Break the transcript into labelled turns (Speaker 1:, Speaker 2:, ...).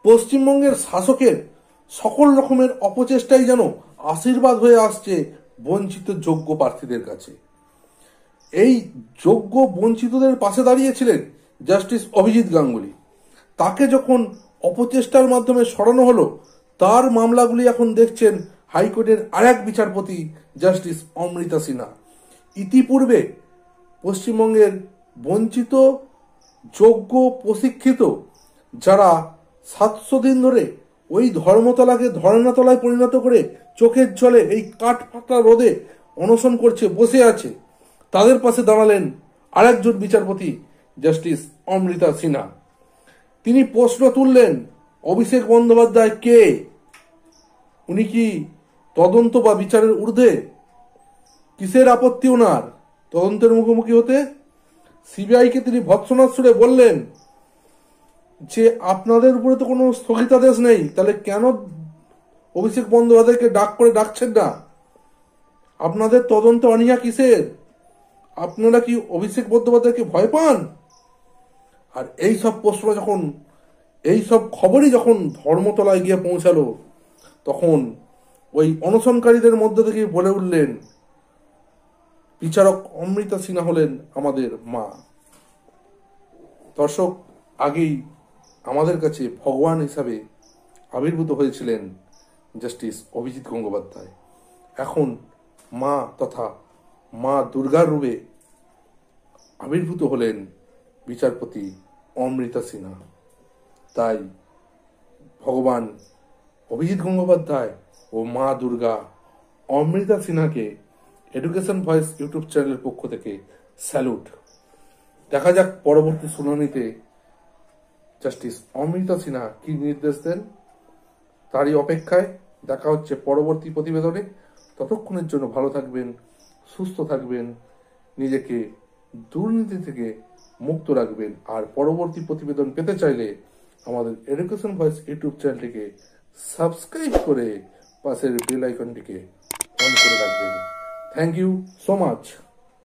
Speaker 1: পশ্চিমবঙ্গের শাসকের সকল রকমের অপচেষ্টাই যেন আশীর্বাদ হয়ে আসছে বঞ্চিত যোগ্য প্রার্থীদের কাছে। এই যোগ্য বঞ্চিতদের পাশে দাঁড়িয়েছিলেন জাস্টিস অভিজিৎ গাঙ্গুলি। তাকে যখন অপচেষ্টার মাধ্যমে সরানো হলো, তার মামলাগুলি এখন দেখছেন হাইকোর্টের আরেক বিচারপতি জাস্টিস অমৃতা সিনহা। ইতিপূর্বে পশ্চিমবঙ্গের বঞ্চিত যোগ্য প্রশিক্ষিত যারা 700 দিন ধরে ওই ধর্মতলাকে ধর্ণাতলায় পরিণত করে চোখের জলে এই কাঠ ফাটা রোদে অনশন করছে, বসে আছে, তাদের পাশে দাঁড়ালেন আরেকজন বিচারপতি জাস্টিস অমৃতা সিনহা। তিনি প্রশ্ন তুললেন, অভিষেক বন্দ্যোপাধ্যায় কে? উনি কি তদন্ত বা বিচারের ঊর্ধ্বে? কিসের আপত্তি ওনার তদন্তের মুখোমুখি হতে? সিবিআইকে তিনি ভৎসনার সুরে বললেন যে আপনাদের উপরে তো কোনো স্থগিতাদেশ নেই, তাহলে কেন অভিষেক বন্দ্যোপাধ্যায়কে ডাক করে ডাকছেন না? আপনাদের তদন্ত অনীহা কিসের? আপনারা কি অভিষেক বন্দ্যোপাধ্যায়কে ভয় পান? আর এই সব প্রশ্ন যখন, এই সব খবরই যখন ধর্মতলায় গিয়ে পৌঁছালো, তখন ওই অনশনকারীদের মধ্যে থেকে বলে উঠলেন, বিচারক অমৃতা সিনহা হলেন আমাদের মা। দর্শক, আগেই আমাদের কাছে ভগবান হিসাবে আবির্ভূত হয়েছিলেন জাস্টিস অভিজিৎ গঙ্গোপাধ্যায়। এখন মা তথা মা দুর্গার রূপে আবির্ভূত হলেন বিচারপতি অমৃতা সিনহা। তাই ভগবান অভিজিৎ গঙ্গোপাধ্যায় ও মা দুর্গা অমৃতা সিনহাকে এডুকেশন ভয়েস ইউটিউব চ্যানেলের পক্ষ থেকে স্যালুট। দেখা যাক পরবর্তী শুনানিতে জাস্টিস অমৃতা সিনহা কি নির্দেশ দেন, তারই অপেক্ষায়। দেখা হচ্ছে পরবর্তী প্রতিবেদনে। ততক্ষণের জন্য ভালো থাকবেন, সুস্থ থাকবেন, নিজেকে দুর্নীতি থেকে মুক্ত রাখবেন। আর পরবর্তী প্রতিবেদন পেতে চাইলে আমাদের এডুকেশন ভয়েস ইউটিউব চ্যানেলটিকে সাবস্ক্রাইব করে পাশের বেল আইকনটিকে অন করে রাখবেন। Thank you so much.